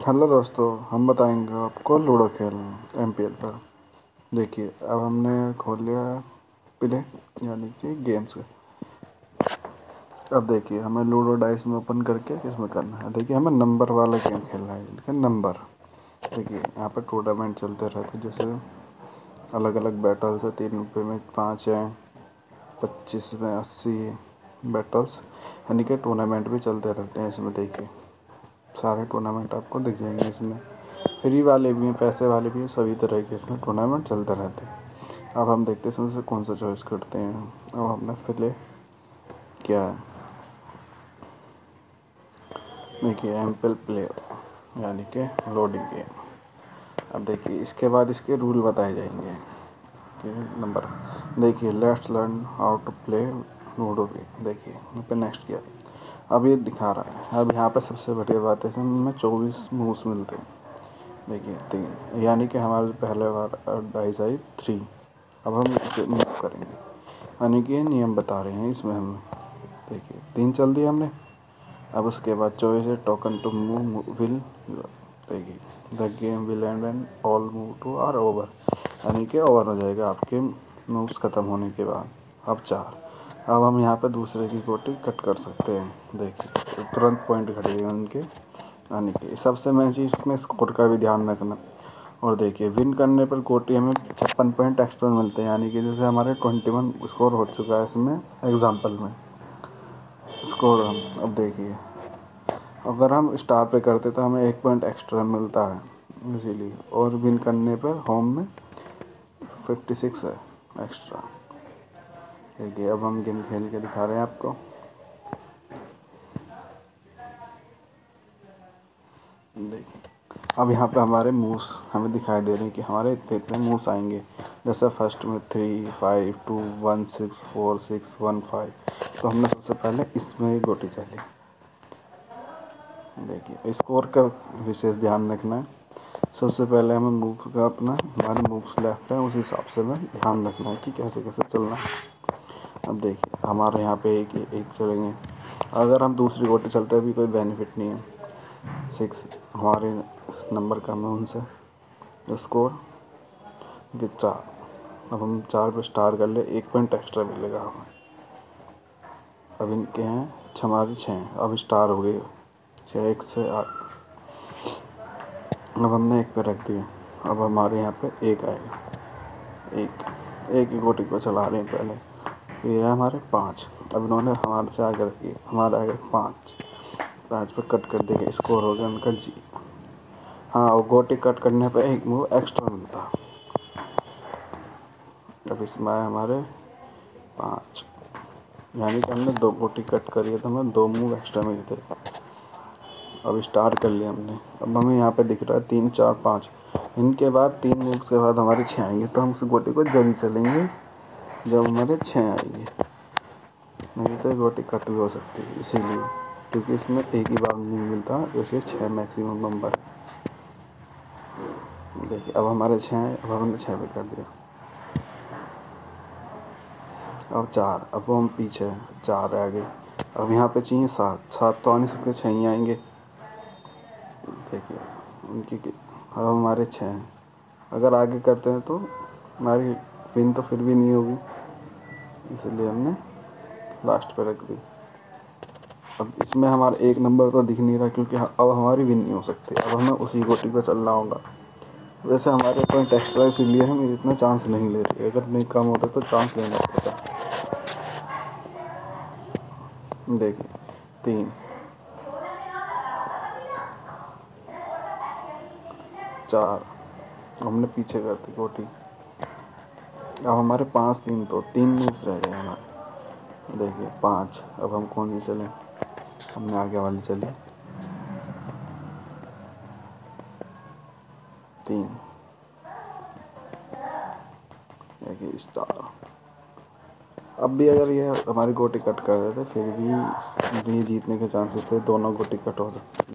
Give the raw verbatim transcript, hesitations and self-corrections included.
Hello दोस्तों, हम बताएंगे आपको लूडो खेल एम पी एल पर। देखिए, अब हमने खोल लिया प्ले यानी कि गेम्स। अब देखिए, हमें लूडो डाइस में ओपन करके इसमें करना है। देखिए, हमें नंबर वाला गेम खेलना है। लेकिन नंबर देखिए, यहाँ पर टूर्नामेंट चलते रहते, जैसे अलग अलग बैटल्स है। तीन रुपये में पाँच है, पच्चीस में अस्सी बैटल्स यानी कि टूर्नामेंट भी चलते रहते हैं। इसमें देखिए, सारे टूर्नामेंट आपको दिख जाएंगे। इसमें फ्री वाले भी हैं, पैसे वाले भी हैं, सभी तरह के इसमें टूर्नामेंट चलते रहते हैं। अब हम देखते हैं इसमें से कौन सा चॉइस करते हैं। अब हमने फिले क्या है, देखिए एम पी एल प्ले यानी कि लोडिंग गेम। अब देखिए, इसके बाद इसके रूल बताए जाएंगे कि नंबर। देखिए, let's learn how to play ludo game. देखिए, यहाँ पे नेक्स्ट किया। अब ये दिखा रहा है। अब यहाँ पे सबसे बढ़िया बात है, इसमें चौबीस मूव्स मिलते हैं। देखिए, तीन यानी कि हमारे पहले बार डाइस आई थ्री। अब हम इसे मूव करेंगे, यानी कि ये नियम बता रहे हैं इसमें हमें। देखिए, तीन चल दिया हमने। अब उसके बाद चॉइस है टोकन टू मूव विल। देखिए, the game will end end all move to are over, यानी कि ओवर हो जाएगा आपके मूव्स ख़त्म होने के बाद। अब चार। अब हम यहाँ पे दूसरे की गोटी कट कर सकते हैं। देखिए, तुरंत पॉइंट घटेगा उनके, यानी कि सबसे मेन चीज़ इसमें स्कोर का भी ध्यान रखना। और देखिए, विन करने पर गोटी हमें छप्पन पॉइंट एक्स्ट्रा मिलते हैं, यानी कि जैसे हमारे ट्वेंटी वन स्कोर हो चुका है इसमें एग्जाम्पल में स्कोर। हम अब देखिए, अगर हम स्टार पे करते तो हमें एक पॉइंट एक्स्ट्रा मिलता है इसीलिए। और विन करने पर होम में फिफ्टी सिक्स है एक्स्ट्रा। देखिए, अब हम गेम खेल के दिखा रहे हैं आपको। देखिए, अब यहाँ पे हमारे मूव्स हमें दिखाई दे रहे हैं कि हमारे इतने इतने मूव्स आएंगे। जैसे फर्स्ट में three five two one six four six one five. तो हमने सबसे पहले इसमें ही गोटी चली। देखिए, स्कोर का विशेष ध्यान रखना है। सबसे पहले हमें मूव का अपना हमारे मूव्स लेफ्ट है, उस हिसाब से हमें ध्यान रखना है कि कैसे कैसे चलना है। अब देखिए, हमारे यहाँ पे एक एक चलेंगे। अगर हम दूसरी गोटी चलते हैं भी कोई बेनिफिट नहीं है। सिक्स हमारे नंबर कम है उनसे। स्कोर ये चार। अब हम चार पे स्टार कर ले, एक पॉइंट एक्स्ट्रा मिलेगा हमें। अब इनके हैं हमारे छः, अब स्टार हो गए छः, एक से आठ। अब हमने एक पे रख दिया। अब हमारे यहाँ पे एक आएगा। एक एक ही गोटी को चला रहे हैं पहले। ये है हमारे पाँच। अब इन्होंने हमारे से आगे रखी, हमारा आएगा पाँच। पाँच पे कट कर देंगे, स्कोर हो गया उनका जी। हाँ, और गोटी कट करने पे एक मूव एक्स्ट्रा मिलता। अब इसमें आए हमारे पाँच, यानी कि हमने दो गोटी कट करी है तो हमें दो मूव एक्स्ट्रा मिलते। अब स्टार कर लिया हमने। अब हमें यहाँ पे दिख रहा है तीन चार पाँच। इनके बाद तीन मूव्स के बाद हमारे छः आएंगे, तो हम उस गोटी को जल्दी चलेंगे जब हमारे छः आएंगे। नहीं तो गोटी कट भी हो सकती है, इसीलिए क्योंकि इसमें एक ही बार नहीं मिलता, इसलिए छः मैक्सिमम नंबर। देखिए, अब हमारे छः हैं, अब हमने छः पे कर दिया। अब चार, अब वो हम पीछे हैं, चार आ गए। अब यहाँ पे चाहिए सात। सात तो आ नहीं सकते, छः ही आएंगे। देखिए, उनकी अब हमारे छः हैं। अगर आगे करते हैं तो हमारी विन तो फिर भी नहीं होगी, इसलिए हमने लास्ट पे रख दी। अब इसमें हमारा एक नंबर तो दिख नहीं रहा, क्योंकि अब हमारी विन नहीं हो सकती। अब हमें उसी गोटी पे चलना होगा। वैसे हमारे पॉइंट एक्स्ट्रा, इसीलिए हम इतना चांस नहीं ले रहे। अगर नहीं कम होता तो चांस लेना पड़ता। देखिए, तीन चार, हमने पीछे कर दी गोटी। अब हमारे पाँच तीन, तो तीन मूव्स रह गए हमारे। देखिए, पाँच। अब हम कौन सी चलें, हमने आगे वाली चली तीन। देखिए, स्टार। अब भी अगर ये हमारी गोटी कट कर देते फिर भी ये जीतने के चांसेस थे, दोनों गोटी कट हो सकती।